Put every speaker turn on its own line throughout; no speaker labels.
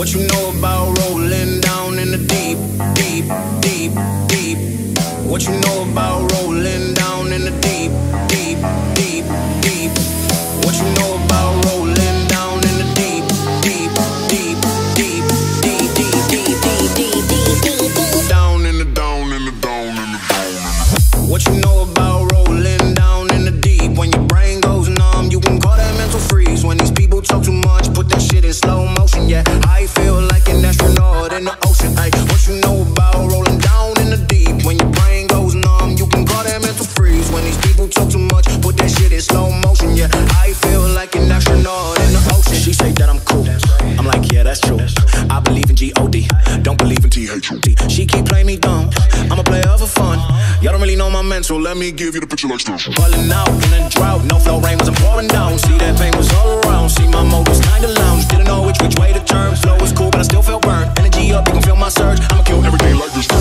What you know about rolling down in the deep, deep, deep, deep? What you know about rolling down in the deep, deep, deep, deep? What you know about rolling down in the deep, deep, deep, deep, deep, deep, deep, deep, deep, deep, deep, down in the down in the down in the down. What you know about rolling down in the deep? When your brain goes numb, you can call that mental freeze. When these people talk too much, put that shit in slow motion. Yeah, I feel like an astronaut in the ocean. Ay, what you know about rolling down in the deep? When your brain goes numb, you can call that mental freeze. When these people talk too much, put that shit in slow motion. Yeah, I feel like an astronaut in the ocean. She say that I'm cool. I'm like, yeah, that's true. I believe in G-O-D, don't believe in T-H-U-D. She keep playing me dumb, I'm a player for fun. Y'all don't really know my mental, let me give you the picture like this. Falling out in a drought, no flow, rain wasn't pouring down. See that pain was all around, see my mode was kinda lounge. Didn't know which way to turn, flow was cool but I still felt burned. Energy up, you can feel my surge, I'ma kill everything like this.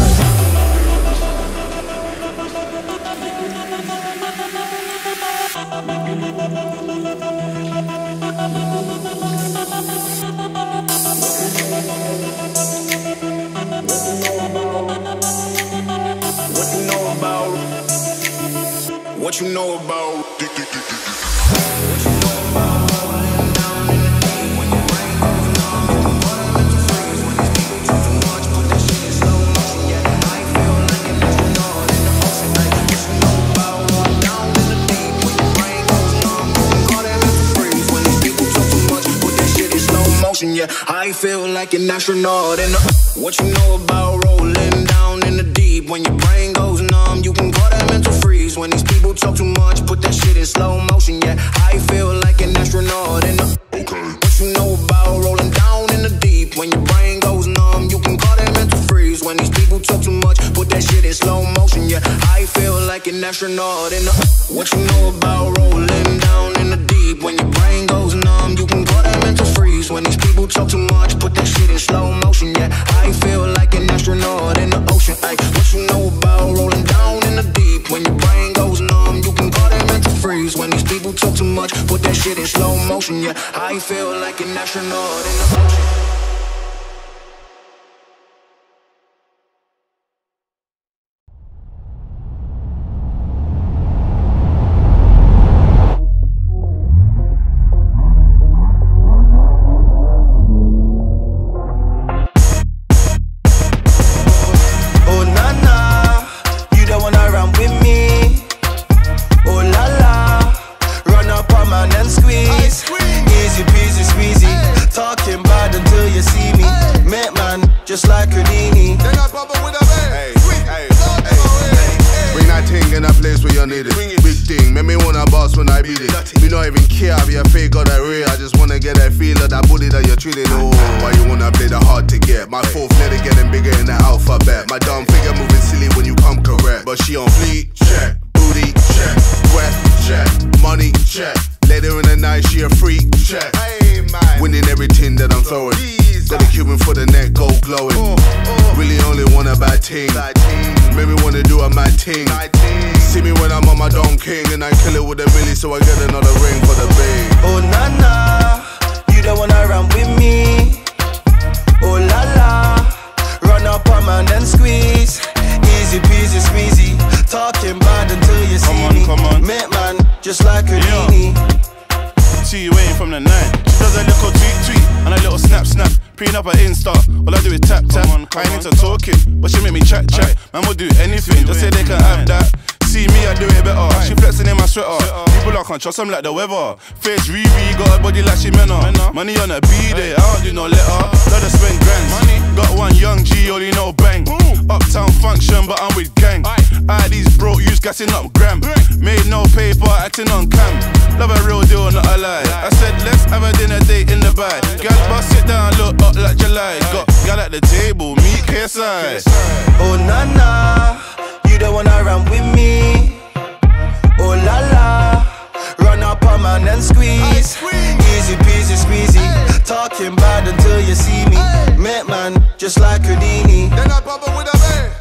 What you know about? What you know about rolling down in the deep? When your brain goes numb, you can call that mental freeze. When these people talk too much, put that shit in slow motion. Yeah, I feel like an astronaut in the ocean. Like, what you know about rolling down in the deep? When your brain goes numb, you can call that mental freeze. When these people talk too much, put that shit in slow motion. Yeah, I feel like an astronaut in the. What you know about rolling down in the deep? When your brain goes numb, you can call that mental freeze. When these people talk too much, put that shit in slow motion. Yeah, I feel like an astronaut in the. Okay. What you know about rolling down in the deep? When your brain goes numb, you can call that mental freeze. When these people talk too much, put that shit in slow motion. Yeah, I feel like an astronaut in the. What you know about rolling down in the deep? When your brain goes numb, you can call that mental freeze. When these people talk too much, put that shit in slow motion. Yeah, I feel like an astronaut in the ocean. Ay, what you know about rolling down in the deep? When your brain goes numb, you can call that mental freeze. When these people talk too much, put that shit in slow motion. Yeah, I feel like an astronaut in the ocean.
Just like Houdini.
Then I pop up with a bang. Bring that thing in a place where you need it. Big thing, make me wanna boss when I beat it. Me not even care if you're fake or that real. I just wanna get that feel of that booty that you're treating. Oh, why you wanna play the hard to get? My fourth letter getting bigger in the alphabet. My dumb figure moving silly when you come correct. But she on fleek, check. Booty, check. Breath, check. Money, check. Later in the night, she a freak, check. Winning everything that I'm throwing. Got a Cuban for the neck, gold glowing. Really only want a bad team. Make me wanna do a mad thing. See me when I'm on my Don King, and I kill it with a milli, so I get another ring for the bang.
Oh na na, you don't wanna run with me. Oh la la, run up on man and squeeze. Easy peasy squeezy, talking bad until you see me.
Come on.
Make man, just like Houdini.
See you waiting from the night. She does a little tweet and a little snap. Preen up her Insta, all I do is tap. I ain't into talking, but she make me chat. Man will do anything, just say they can have that. See me, I do it better. She flexing in my sweater. People I can't trust them like the weather. Face Riri, got a body like she menna. Money on a B-day, I don't do no letter. Let her spend grands. Got one young G, only know bang. Uptown function, but I'm with gang. These broke youths gassing up gram. Made no paper, acting on cam. Love a real deal, not a lie. I said let's have a dinner date in the bag. Gal, bust sit down, look up like July. Got gal at the table, meet KSI.
Oh na na, you don't wanna run with me. Oh la la, run up on man and squeeze. Easy peasy squeezy, talking bad until you see me. Make man, just like Houdini.
Then I pop up with a bang.